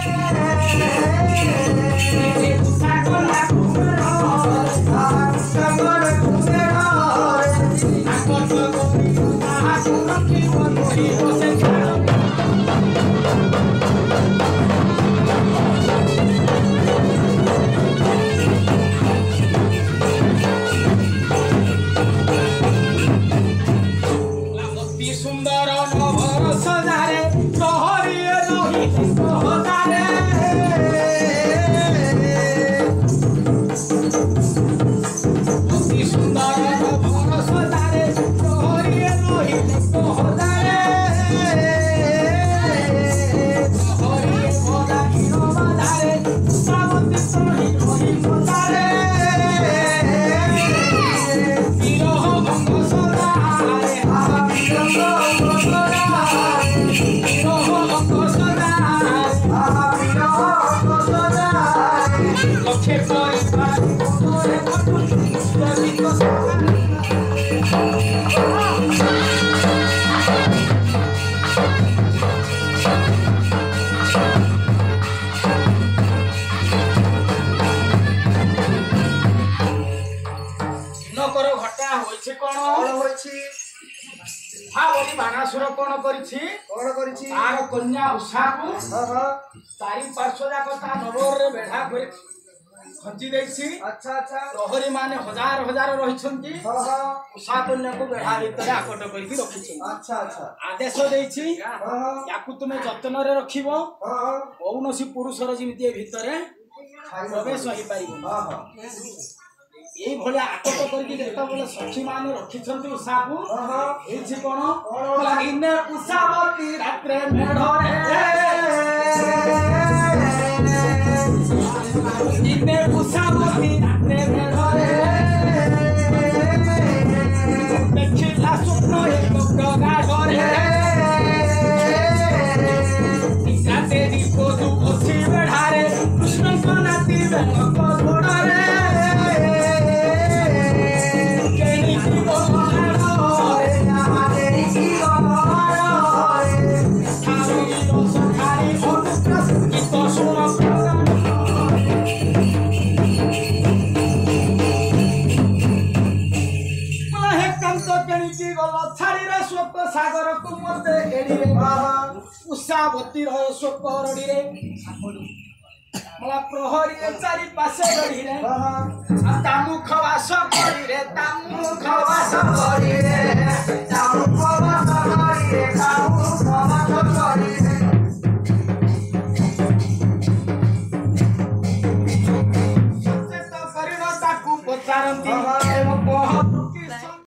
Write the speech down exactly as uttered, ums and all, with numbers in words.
बाणासुर कौन कर कन्या उषा को चारि पार्श्व जाक नगर रे बेढ़ा कर खंची देछि। अच्छा अच्छा प्रहरी माने हजार हजार रहिछंती उषा कन्या को बेढ़ा भीतर आकट करके रखिछन। अच्छा अच्छा आदेश देछि याकु तुमे जतन रे रखिबो कौनसी पुरुषर जिमिति भीतर प्रवेश होई पारिबो। ये भले आकट करके जेता बोले सखी माने रखिछंती उषा को एछि कोन लागिने उषावती रात्रे मेढरे इने उषावती रात्रे मेढरे देखिला स्वप्न एक प्रगाढ़रे इसाते दीपो तू ओछि बेढारे कृष्ण को नाती बेंग को घोड़रे सागर को मते एडी उषावती रह स्वकरडी रे मला प्रहरी चारि पासे गडी रे तामु खवास गडी रे तामु खवास गडी रे तामु खवास गडी रे तामु खवास गडी रे से तो करिनो ताकू पचारंती